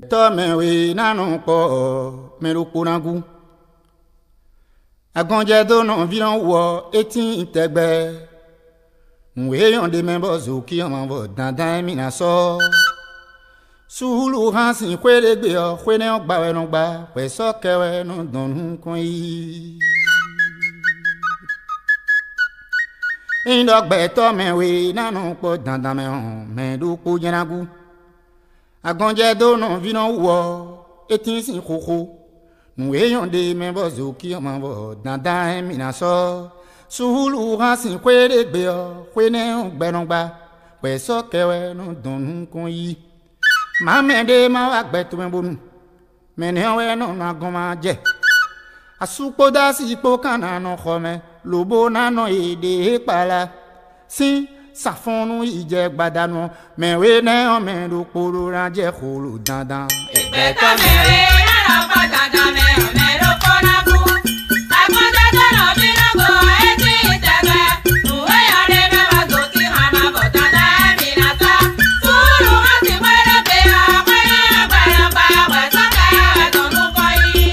Tome we nanon po me lo kunagu. Agonje do non vilan wo etin tegbe. Mwe yon de membo zo ki on vo dandan mi na so. Sulu hansin kwele gbe o kwene o gba we no gba we so kewe no don kun yi. Indogbe tome we nanon po dandan me on me lo ku jenagu. Agonje do non vilan wo etin sin koko. Mwe yon de membo zo ki on vo dandan mi na so. Sulu hansin kwele gbe o kwene o gba no gba we so kewe no don kun yi. Mame de ma wa gbe to me bonu. Me ne we no na goma je. Asupo da si po kana no khome. Lobo na no ede pala. Si sa fonu ije gbadanu. Me we ne o me do poro ran je kholo dandan. Egbe to me we na no pa dandan me o me do pona bu. Agonje do no bi no go eti tebe. Nuwe ya de me wa zo ki ha ma bo dandan mi na sa. Sulu ha ti wele be o kwene gbara ba we so ka we do nu ko yi.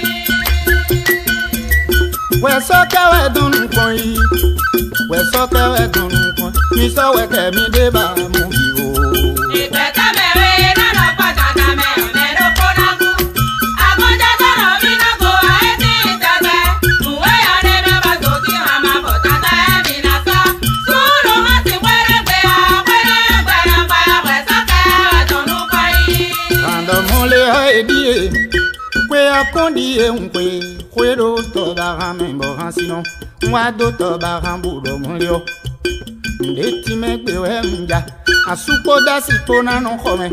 We so ka we do nu ko yi. We so ka we do nu ko. Mi so we ke mi de ba mu bi o. Egbe to me we na no pa dandan me o me do pona bu. Agonje do no bi no go eti tebe. Nuwe ya de me wa zo ki ha ma bo dandan mi na sa. Sulu ha ti wele be o kwene gbara ba we so ka we do nu ko yi. Ando mole ha edie. Kwe akondi e unkwe. Kwe do to ba ramembo hansino. Mwa do to ba rambudo mulio. Ndeti megbe we mja. Asupo da si po na no khome.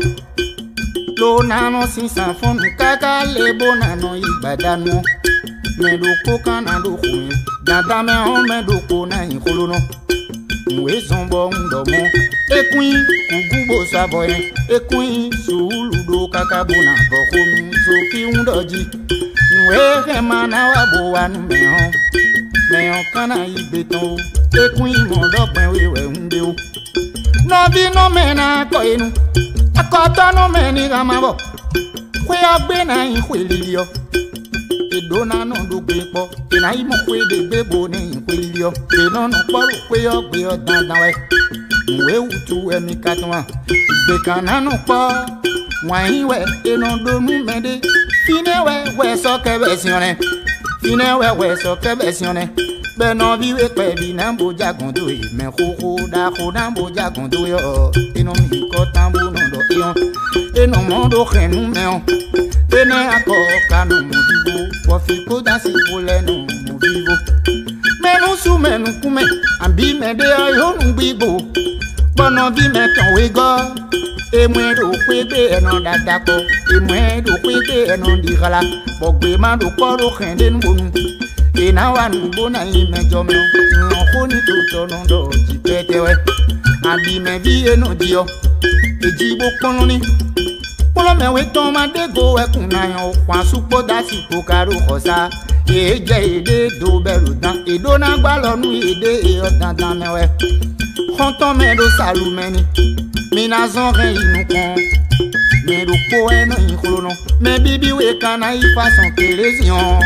Lo na no sinsan fonu kaka lebo na no ibadanu. Me do ko kana do khome. Dada me on me do ko na inkolo no. Mwe zombo ndomo. Ekwin kugubo saboye. Ekwin suludo kaka bona bokonu. Zoki undoji. Mwe remana wabo anu me on. Me on kana ibeton. Ekwin mondogben wewe unde o. No vi no me na ko enu. Akoto no me ni gamabo. Kwe agbe na yin kwelilio. Edona no do gbe po. Ina imo kwe de gbebo ni yin kwelilio. E no no poro kwe ogbe o dandan we. Mwe utu emi katonwa. Gbe kana no po. Wan we eno do mu mede. Fine we so kebe sione. Fine we so kebe sione. Beno viwe pe bi nambo jagondo e me kho nambo jagondo yo ino mi ko tambo no do yon eno mondo khenu me on ene ako kanu mo vivo wo fi ko da si pole no mo vivo menu su menu kume ambi me de ayo nu bibo bono bi me ton we go e mwe do pe be eno dada ko e mwe do pe be eno di gala bogbe ma do ko ro khende nbonu. Ina wa nubona imejo me o ni to no do jipete we abi me vi eno dio ejibo ponu ni polo me we ton ma de go ekun na yan o kwa supo da si po karo khosa e je ede do beru dan edo na gba lonu ede e o dandan me we konton me do salu meni mi na zon re inu kon me do po eno yin kholo no me bibi we kana i fason kelezion.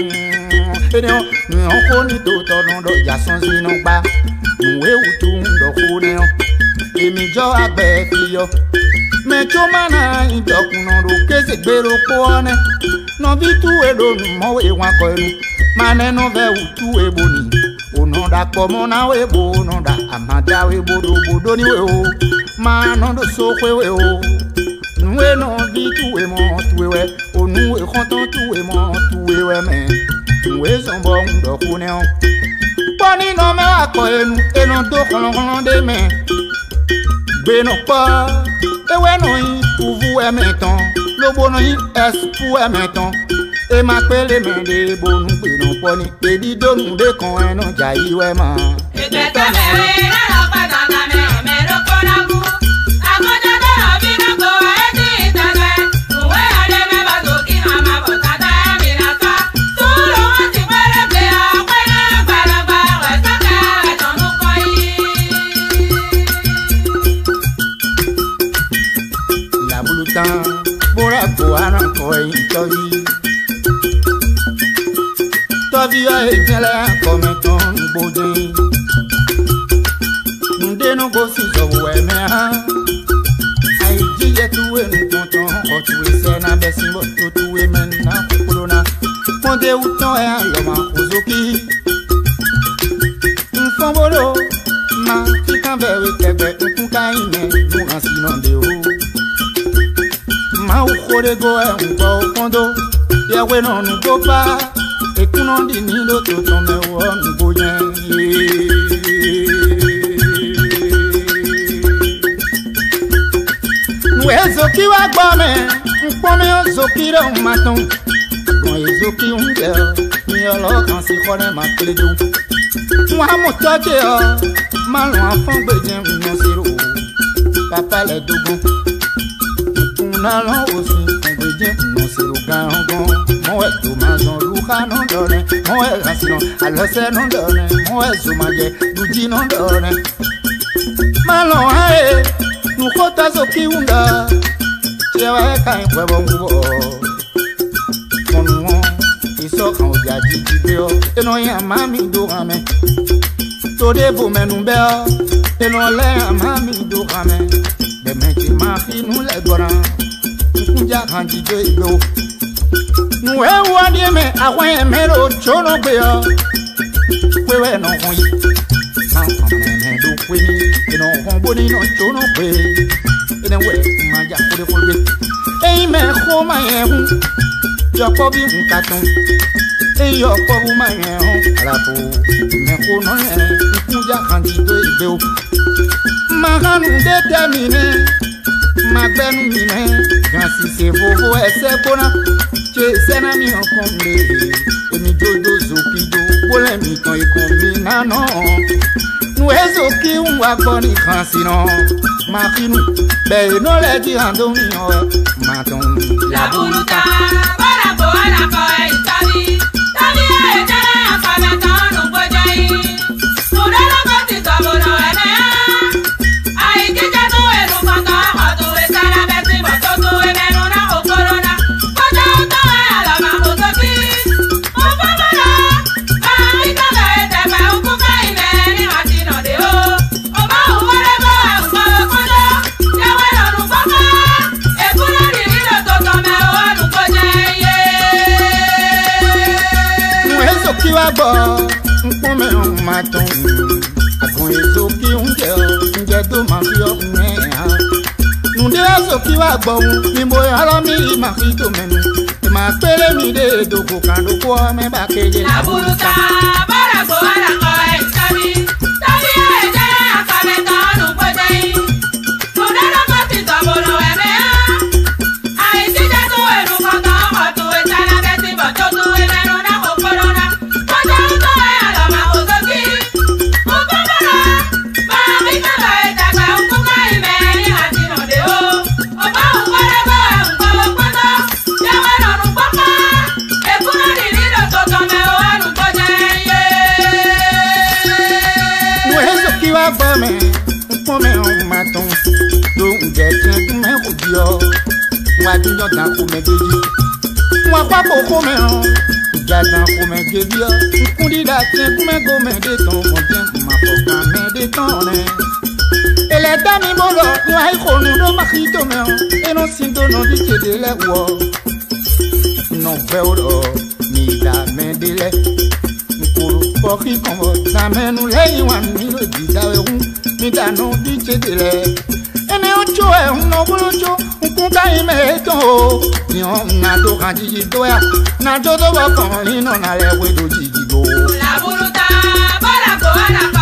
On ni to no do jason zino gba nwe utu ndo khune o emi jo agbe fiyo me choma na idokun no ro kese gbero po ne no bi tu edo mo we wan ko enu mane no ve utu eboni ono da po mo na we bo no da amada we bodo ni we o ma no do so kwe we o nwe no bi tu e mo tu we onu e konton tu e mo tu we me. Mwe zombo ndo kune on. Poni no me wako enu do kolon de me. Gbe no pa, ewe no yin pouvu e meton. Lobo no yin es pou e meton. E ma pele me de bonu gbe no poni. E di do nu de kon eno jayi we ma. Egbe to me we na no pa dandan me o me do pona bu. Agonje do no bi no go eti tebe. Nuwe ya de me wa zo ki ha ma bo dandan mi na sa. Bora boana koi tovi. Tovi a ejele comme ton bodin. Nde no go si zo we me ha. Ai jije tuwe nu tonton o tuwe se na besi mo to tuwe men na corona. Onde o ton e a loma ozoki. Nfombolo ma kikambe we kebe nkunka ime mu asino de o. Ma ukore go e unko kondo ya we no nu go pa e kuno di ni lo to to me wo nu go yen nu ezo ki wa gbo me npo me ozo ki ro maton mo ezo ki unje mi olo kan si kore ma kleju wa mo toje o ma lo afon gbeje mo siro papa le dogun Nalon aussi, on veut dire non c'est le gangon. Moi tout mazon luka non donne, moi racino, alors c'est non donne, moi zumaye, nous dit non donne. Malon ae, nous kota zoki unda, chewa kai kwebo ngubo. Konuo, iso kan oja jijibeo, eno ya mami do rame. Tode bo menubeo, eno le ya mami do rame. De meki mafi nous les goran. Nja kanji do igo Nwe wadi me awen mero chono gbe yo Wewe no hon yi Na amene do kwe ni Eno hon boni no chono gbe Ene we maja kode kolbe Eyi me koma ye hun Yoko bi nkaton Eyi yoko bu ma ye hun Alapo me kono ye Nja kanji do igo Mahanu determine Ma benu mine Gansi se vovo ese kona Che sena mi okombe Emi jojo zokido Bole mi ton ikombi nano Nuezo ki unwa koni kansi no Ma finu Be no le di hando mi oe Maton La buluta Bora boa la koe itabi Tabi a ejere afame tonu bojai Mudelo koti tobono ene Ai jije tu enu kanta Hotu esana besi bototu emenu na okorona Koja uto e alama utoki Upamana Maikanga eteme ukuka imeni matino de o Oma uwere go e umawe kondo Yewe no nukaka Ekuna nililo totome o nukoje ye Nuezo ki wa bo Nkome on maton Akon ezo ki unje Nje do ma fi o unye ha Nunde ezo ki wa bo Nimbo yalo mi ma fi to menu Ma pele mi de doko kando kwa me bakeje La buluta Bora boa la koe itabi Tabi a ejere afame tonu bojai Mudelo koti tobono eme Ai jije tu enu kanta Hotu esana besi bototu emenu na okorona Koja uto e alama utoki Upamana Maikanga eteme ukuka imeni matino de o Oma uwere go e umawe kondo Yewe no nukaka Ekuna nililo totome o nukoje ye Nuezo ki wa bo me Nkome on maton Do unje kien kume kudio Mwa dunyo dan kume geji Mwa papo kume on Jadan kume geji yo Nkundi da kien kume gome de ton Konjen kuma foka me de ton ne Ele dami bolo Nwa ikonu do makito me on Eno sindo no di chede le wo Non beuro Ni da me dile Nkuru poki kombo Na menu le iwan mi lo di dawe un Mi da no di chede le Ene ocho e un obolo cho Nkunka ime eto Ni on na do kanjiji doya Na jodo wakon ino na lewe do jiji go La buluta Bora boa la